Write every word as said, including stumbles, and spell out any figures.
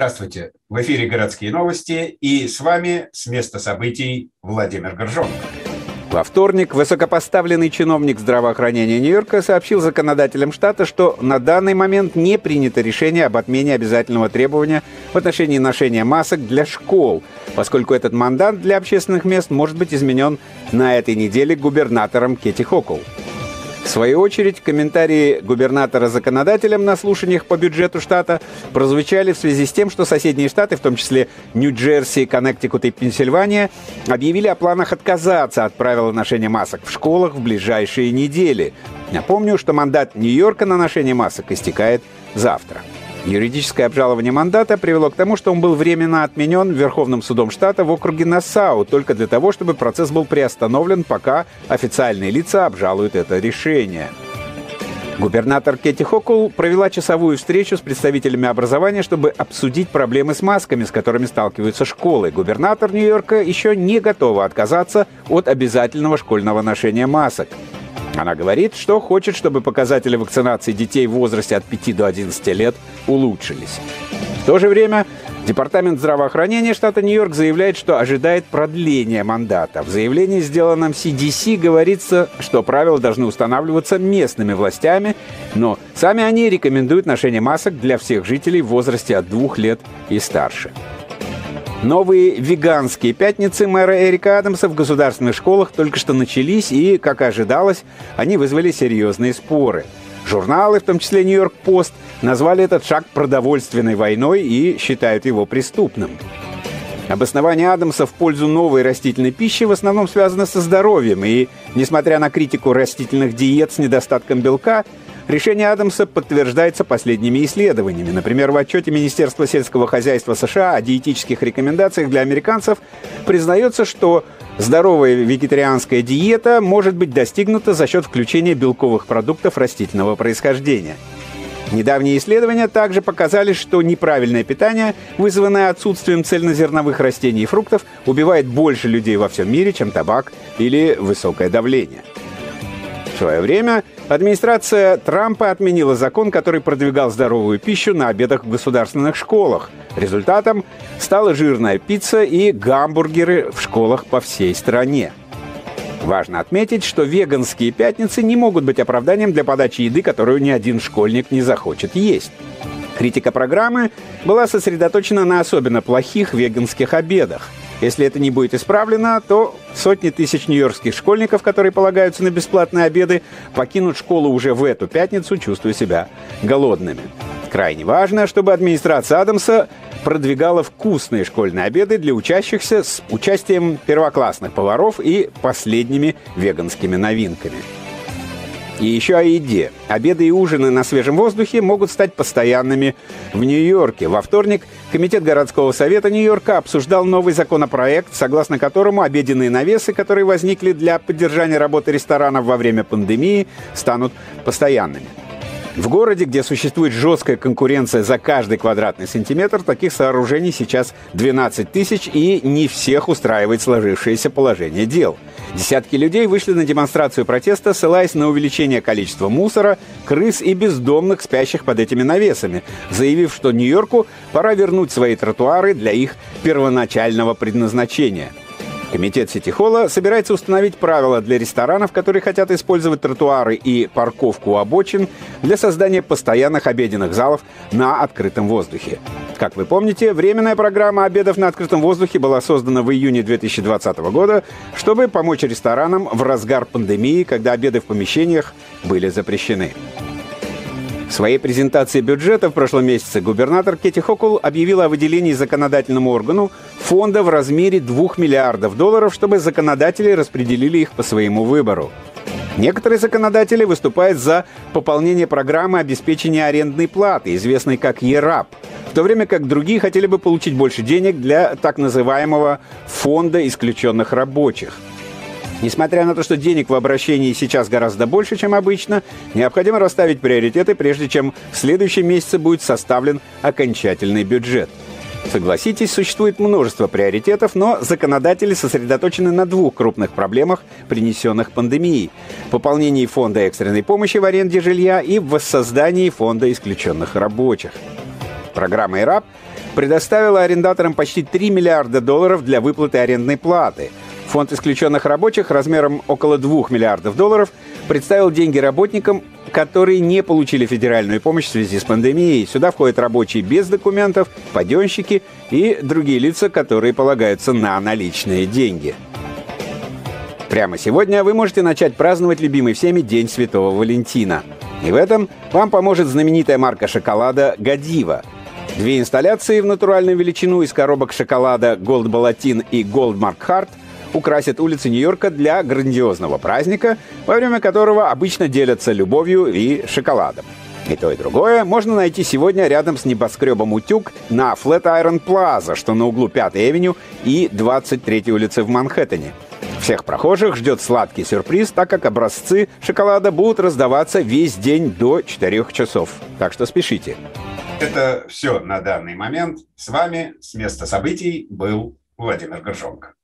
Здравствуйте! В эфире «Городские новости» и с вами с места событий Владимир Горжонов. Во вторник высокопоставленный чиновник здравоохранения Нью-Йорка сообщил законодателям штата, что на данный момент не принято решение об отмене обязательного требования в отношении ношения масок для школ, поскольку этот мандат для общественных мест может быть изменен на этой неделе губернатором Кэти Хокул. В свою очередь, комментарии губернатора законодателям на слушаниях по бюджету штата прозвучали в связи с тем, что соседние штаты, в том числе Нью-Джерси, Коннектикут и Пенсильвания, объявили о планах отказаться от правила ношения масок в школах в ближайшие недели. Напомню, что мандат Нью-Йорка на ношение масок истекает завтра. Юридическое обжалование мандата привело к тому, что он был временно отменен Верховным судом штата в округе Нассау только для того, чтобы процесс был приостановлен, пока официальные лица обжалуют это решение. Губернатор Кэти Хокул провела часовую встречу с представителями образования, чтобы обсудить проблемы с масками, с которыми сталкиваются школы. Губернатор Нью-Йорка еще не готова отказаться от обязательного школьного ношения масок. Она говорит, что хочет, чтобы показатели вакцинации детей в возрасте от пяти до одиннадцати лет улучшились. В то же время Департамент здравоохранения штата Нью-Йорк заявляет, что ожидает продления мандата. В заявлении, сделанном си ди си, говорится, что правила должны устанавливаться местными властями, но сами они рекомендуют ношение масок для всех жителей в возрасте от двух лет и старше. Новые веганские пятницы мэра Эрика Адамса в государственных школах только что начались, и, как и ожидалось, они вызвали серьезные споры. Журналы, в том числе «Нью-Йорк Пост», назвали этот шаг продовольственной войной и считают его преступным. Обоснование Адамса в пользу новой растительной пищи в основном связано со здоровьем, и, несмотря на критику растительных диет с недостатком белка, решение Адамса подтверждается последними исследованиями. Например, в отчете Министерства сельского хозяйства США о диетических рекомендациях для американцев признается, что здоровая вегетарианская диета может быть достигнута за счет включения белковых продуктов растительного происхождения. Недавние исследования также показали, что неправильное питание, вызванное отсутствием цельнозерновых растений и фруктов, убивает больше людей во всем мире, чем табак или высокое давление. В свое время администрация Трампа отменила закон, который продвигал здоровую пищу на обедах в государственных школах. Результатом стала жирная пицца и гамбургеры в школах по всей стране. Важно отметить, что веганские пятницы не могут быть оправданием для подачи еды, которую ни один школьник не захочет есть. Критика программы была сосредоточена на особенно плохих веганских обедах. Если это не будет исправлено, то сотни тысяч нью-йоркских школьников, которые полагаются на бесплатные обеды, покинут школу уже в эту пятницу, чувствуя себя голодными. Крайне важно, чтобы администрация Адамса продвигала вкусные школьные обеды для учащихся с участием первоклассных поваров и последними веганскими новинками. И еще о еде. Обеды и ужины на свежем воздухе могут стать постоянными в Нью-Йорке. Во вторник Комитет городского совета Нью-Йорка обсуждал новый законопроект, согласно которому обеденные навесы, которые возникли для поддержания работы ресторанов во время пандемии, станут постоянными. В городе, где существует жесткая конкуренция за каждый квадратный сантиметр, таких сооружений сейчас двенадцать тысяч, и не всех устраивает сложившееся положение дел. Десятки людей вышли на демонстрацию протеста, ссылаясь на увеличение количества мусора, крыс и бездомных, спящих под этими навесами, заявив, что Нью-Йорку пора вернуть свои тротуары для их первоначального предназначения. Комитет Сити-Холла собирается установить правила для ресторанов, которые хотят использовать тротуары и парковку у обочин для создания постоянных обеденных залов на открытом воздухе. Как вы помните, временная программа обедов на открытом воздухе была создана в июне две тысячи двадцатого года, чтобы помочь ресторанам в разгар пандемии, когда обеды в помещениях были запрещены. В своей презентации бюджета в прошлом месяце губернатор Кэти Хокул объявила о выделении законодательному органу фонда в размере двух миллиардов долларов, чтобы законодатели распределили их по своему выбору. Некоторые законодатели выступают за пополнение программы обеспечения арендной платы, известной как и рап, в то время как другие хотели бы получить больше денег для так называемого фонда исключенных рабочих. Несмотря на то, что денег в обращении сейчас гораздо больше, чем обычно, необходимо расставить приоритеты, прежде чем в следующем месяце будет составлен окончательный бюджет. Согласитесь, существует множество приоритетов, но законодатели сосредоточены на двух крупных проблемах, принесенных пандемией: пополнении фонда экстренной помощи в аренде жилья и в воссоздании фонда исключенных рабочих. Программа и рап предоставила арендаторам почти три миллиарда долларов для выплаты арендной платы. Фонд исключенных рабочих размером около двух миллиардов долларов представил деньги работникам, которые не получили федеральную помощь в связи с пандемией. Сюда входят рабочие без документов, паденщики и другие лица, которые полагаются на наличные деньги. Прямо сегодня вы можете начать праздновать любимый всеми День Святого Валентина. И в этом вам поможет знаменитая марка шоколада «Годива». Две инсталляции в натуральную величину из коробок шоколада Gold Balatin и Gold Mark Heart украсят улицы Нью-Йорка для грандиозного праздника, во время которого обычно делятся любовью и шоколадом. И то, и другое можно найти сегодня рядом с небоскребом «Утюг» на Flatiron Plaza, что на углу пятой авеню и двадцать третьей улицы в Манхэттене. Всех прохожих ждет сладкий сюрприз, так как образцы шоколада будут раздаваться весь день до четырёх часов. Так что спешите. Это все на данный момент. С вами с места событий был Владимир Горжонко.